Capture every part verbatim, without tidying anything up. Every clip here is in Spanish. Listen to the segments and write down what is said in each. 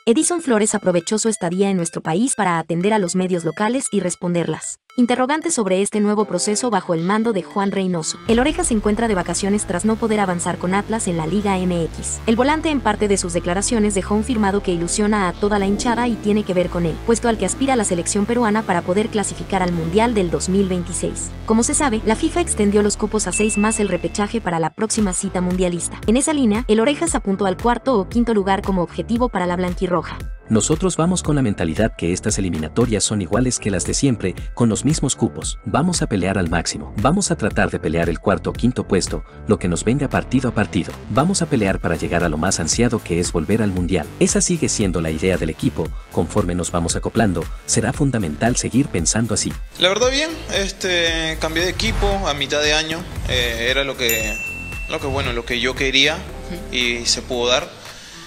Edison Flores aprovechó su estadía en nuestro país para atender a los medios locales y responderlas. Interrogantes sobre este nuevo proceso bajo el mando de Juan Reynoso. El Oreja se encuentra de vacaciones tras no poder avanzar con Atlas en la Liga M X. El volante en parte de sus declaraciones dejó un firmado que ilusiona a toda la hinchada y tiene que ver con él, puesto al que aspira la selección peruana para poder clasificar al Mundial del dos mil veintiséis. Como se sabe, la FIFA extendió los cupos a seis más el repechaje para la próxima cita mundialista. En esa línea, el Orejas apuntó al cuarto o quinto lugar como objetivo para la blanquirroja. Nosotros vamos con la mentalidad que estas eliminatorias son iguales que las de siempre, con los mismos cupos. Vamos a pelear al máximo. Vamos a tratar de pelear el cuarto o quinto puesto, lo que nos venga partido a partido. Vamos a pelear para llegar a lo más ansiado que es volver al Mundial. Esa sigue siendo la idea del equipo. Conforme nos vamos acoplando, será fundamental seguir pensando así. La verdad bien, este, cambié de equipo a mitad de año. Eh, era lo que, lo que, bueno, lo que yo quería y se pudo dar.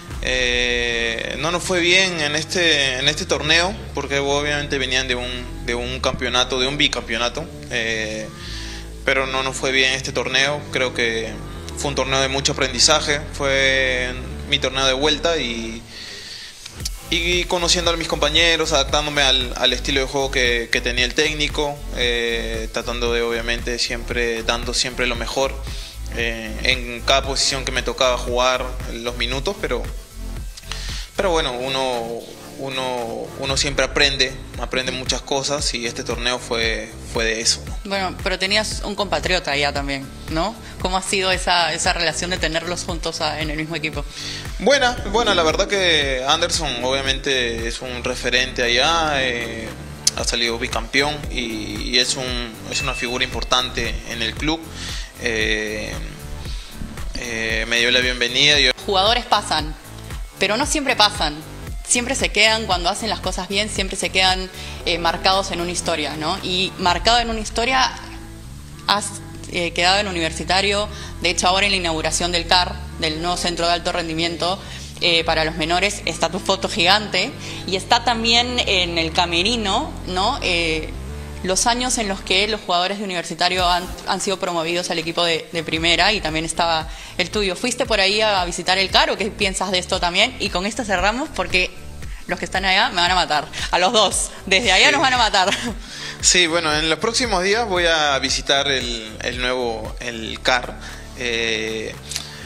Eh, no nos fue bien en este, en este torneo porque obviamente venían de un, de un campeonato, de un bicampeonato, eh, pero no nos fue bien este torneo. Creo que fue un torneo de mucho aprendizaje, fue mi torneo de vuelta y, y conociendo a mis compañeros, adaptándome al, al estilo de juego que, que tenía el técnico, eh, tratando de obviamente siempre, dando siempre lo mejor eh, en cada posición que me tocaba jugar los minutos, pero Pero bueno, uno, uno, uno siempre aprende, aprende muchas cosas y este torneo fue, fue de eso, ¿no? Bueno, pero tenías un compatriota allá también, ¿no? ¿Cómo ha sido esa, esa relación de tenerlos juntos a, en el mismo equipo? Buena, buena, la verdad que Anderson obviamente es un referente allá, eh, ha salido bicampeón y, y es, un, es una figura importante en el club. Eh, eh, me dio la bienvenida. Yo... Jugadores pasan, pero no siempre pasan, siempre se quedan, cuando hacen las cosas bien, siempre se quedan eh, marcados en una historia, ¿no? Y marcado en una historia, has eh, quedado en Universitario. De hecho, ahora en la inauguración del C A R, del nuevo centro de alto rendimiento eh, para los menores, está tu foto gigante y está también en el camerino, ¿no? Eh, los años en los que los jugadores de Universitario han, han sido promovidos al equipo de, de primera, y también estaba el tuyo. ¿Fuiste por ahí a visitar el C A R o qué piensas de esto también? Y con esto cerramos porque los que están allá me van a matar, a los dos, desde allá sí. Nos van a matar. Sí, bueno, en los próximos días voy a visitar el, el nuevo, el C A R. Eh,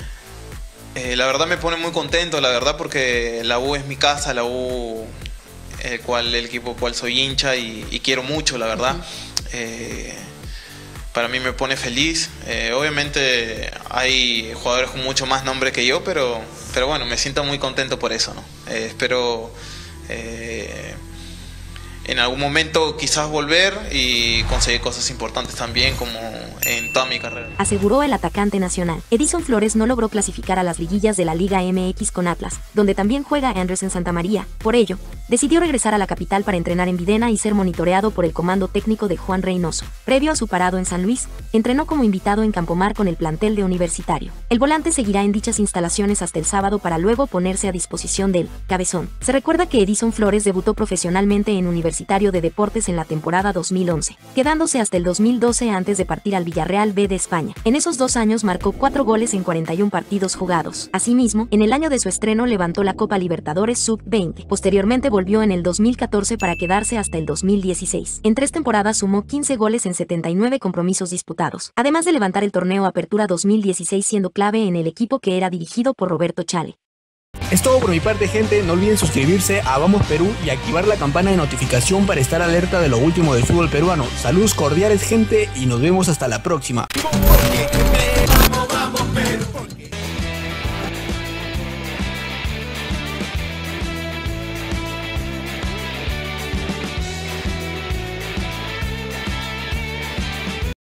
eh, la verdad me pone muy contento, la verdad, porque la U es mi casa, la U... el cual el equipo cual soy hincha y, y quiero mucho, la verdad. Uh-huh. eh, para mí me pone feliz. Eh, obviamente hay jugadores con mucho más nombre que yo, pero, pero bueno, me siento muy contento por eso, ¿no? Eh, espero eh, en algún momento quizás volver y conseguir cosas importantes también, como en toda mi carrera. Aseguró el atacante nacional. Edison Flores no logró clasificar a las liguillas de la Liga M X con Atlas, donde también juega Anderson Santamaría. Por ello, decidió regresar a la capital para entrenar en Videna y ser monitoreado por el comando técnico de Juan Reynoso. Previo a su parado en San Luis, entrenó como invitado en Campomar con el plantel de Universitario. El volante seguirá en dichas instalaciones hasta el sábado para luego ponerse a disposición del Cabezón. Se recuerda que Edison Flores debutó profesionalmente en Universitario de Deportes en la temporada dos mil once, quedándose hasta el dos mil doce antes de partir al Villarreal B de España. En esos dos años marcó cuatro goles en cuarenta y un partidos jugados. Asimismo, en el año de su estreno levantó la Copa Libertadores sub veinte. Posteriormente volvió en el dos mil catorce para quedarse hasta el dos mil dieciséis. En tres temporadas sumó quince goles en setenta y nueve compromisos disputados, además de levantar el torneo Apertura dos mil dieciséis siendo clave en el equipo que era dirigido por Roberto Chale. Es todo por mi parte, gente. No olviden suscribirse a Vamos Perú y activar la campana de notificación para estar alerta de lo último del fútbol peruano. Saludos cordiales, gente, y nos vemos hasta la próxima.